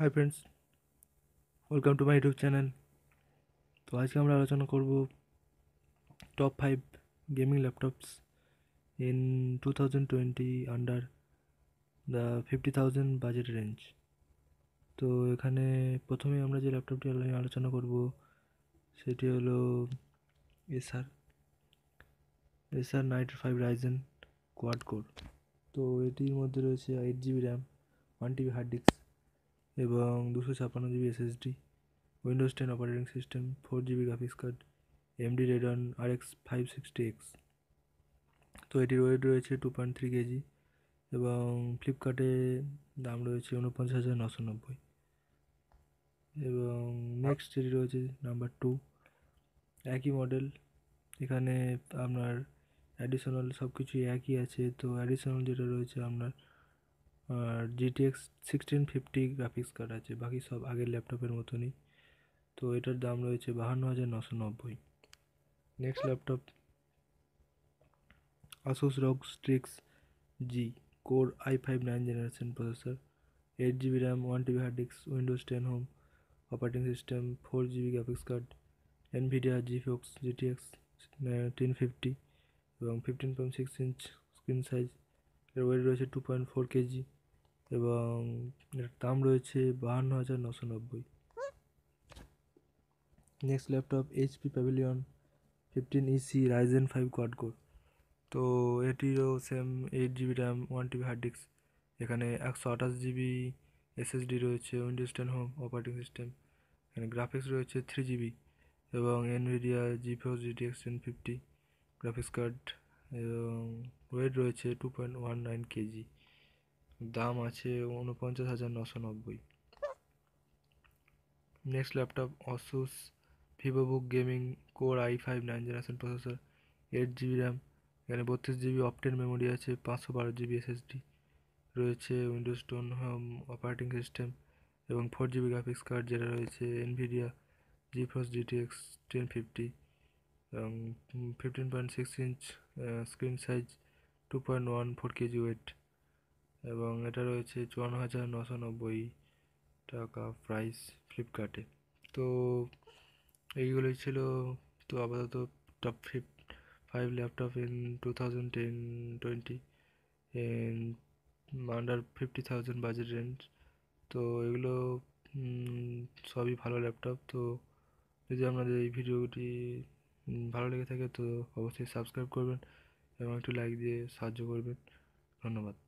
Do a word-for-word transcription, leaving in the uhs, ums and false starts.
High friends, welcome to my YouTube channel. তো আজকে আমরা আলোচনা করব top five gaming laptops in two thousand twenty under the fifty thousand budget range. তো এখানে প্রথমে আমরা যে ল্যাপটপটি নিয়ে আলোচনা করব সেটি হলো Acer Acer ninety five Ryzen quad core. তো এটির মধ্যে রয়েছে eight GB RAM, one TB hard disk এবং দুশো ছাপ্পান্ন GB SSD, Windows ten operating system, four GB graphics card, AMD Radeon R X five sixty X. তো এটির wait রয়েছে টু পয়েন্ট থ্রি কেজি এবং ফ্লিপকার্টে দাম রয়েছে উনপঞ্চাশ হাজার নশো নব্বই। এবং নেক্সট যেটি রয়েছে নাম্বার টু, একই মডেল, এখানে আপনার অ্যাডিশনাল সব কিছুই একই আছে। তো অ্যাডিশনাল যেটা রয়েছে আপনার GTX sixteen fifty graphics card আছে, বাকি সব আগের ল্যাপটপের মতনই। তো এটার দাম রয়েছে বাহান্ন হাজার নশো নব্বই। Next laptop Asus ROG Strix G core i five nine generation processor, eight GB RAM, one TB hard disk, Windows ten home operating system, four GB graphics card, Nvidia GeForce GTX ten fifty এবং fifteen point six inch screen size. এর weight রয়েছে two point four kg এবং এর দাম রয়েছে বাহান্ন হাজার নশো নব্বই। Next laptop HP Pavilion fifteen EC Ryzen five quad core. তো এটিরও same eight GB RAM, one TB hard disk, এখানে একশো আঠাশ জিবি এসএসডি রয়েছে, Windows ten home operating system, এখানে গ্রাফিক্স রয়েছে থ্রি জিবি এবং Nvidia GeForce GTX ten fifty graphics card এবং weight রয়েছে two point one nine kg. দাম আছে উনপঞ্চাশ হাজার নশো নব্বই। Next laptop Asus VivoBook gaming core i five nine generation processor, eight GB RAM, এখানে বত্রিশ জিবি অপটেন মেমোরি আছে, পাঁচশো বারো জিবি এসএসডি রয়েছে, Windows ten home operating system এবং ফোর জিবি গ্রাফিক্স কার্ড যেটা রয়েছে Nvidia GeForce GTX ten fifty এবং fifteen point six inch screen size, two point one four kg weight এবং এটা রয়েছে চুয়ান্ন হাজার নশো নব্বই টাকা প্রাইস ফ্লিপকার্টে। তো এইগুলোই ছিল তো আপাতত top fif five laptop in two thousand ten twenty in under fifty thousand budget range. তো এগুলো সবই ভালো ল্যাপটপ। তো যদি আপনাদের এই ভিডিওটি ভালো লেগে থাকে তো অবশ্যই সাবস্ক্রাইব করবেন এবং একটু লাইক দিয়ে সাহায্য করবেন। ধন্যবাদ।